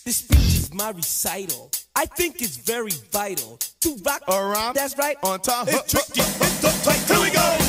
This speech is my recital. I think it's very vital to rock around. That's right. On time. It's tricky. It's so tight. Here we go.